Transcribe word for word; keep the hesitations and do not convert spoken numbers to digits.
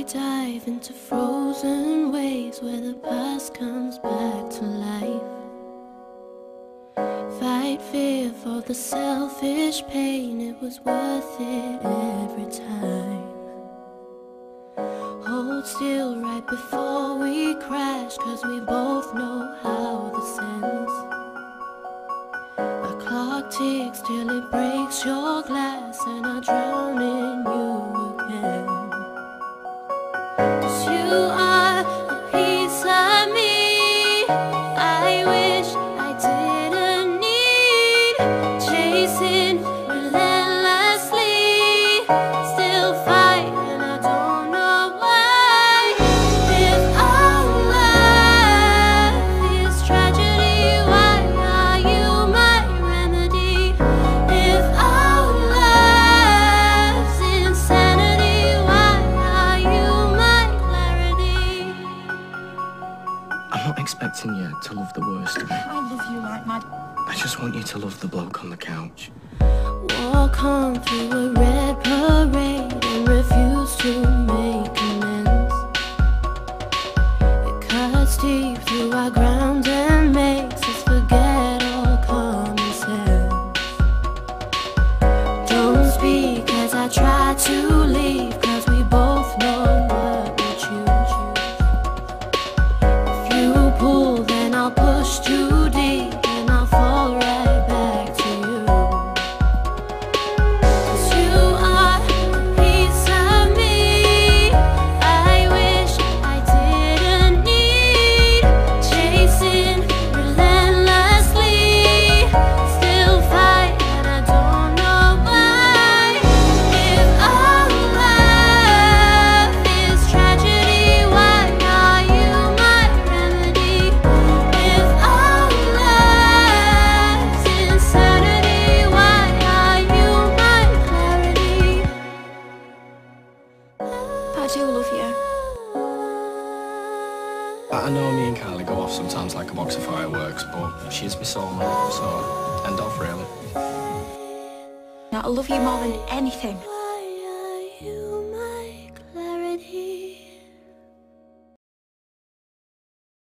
I dive into frozen waves where the past comes back to life. Fight fear for the selfish pain, it was worth it every time. Hold still right before we crash, cause we both know how this ends. A clock ticks till it breaks your glass, and I drown in you again. 'Cause you are a piece of me I wish I didn't need, chasing relentlessly, still fight and I don't know why. If our love is tragedy, why are you my remedy? If our love's insanity, why are you my clarity? I'm not expecting you to love the worst of me. I love you like mad. I just want you to love the bloke on the couch. Walk on through a red parade and refuse to make amends. It cuts deep through our ground and makes us forget all common sense. Don't speak as I try to leave, cause we both know what we choose. If you pull, then I'll push too deep and I'll fall right back to you. 'Cause you are a piece of me I wish I didn't need, chasing relentlessly, still fight and I don't know why. If our love is tragedy, why are you my remedy? If our love's insanity, why are you my clarity? I do love you. I know me and Kylie go off sometimes like a box of fireworks, but she's my soulmate, so end off really. Now, I love you more than anything. Why are you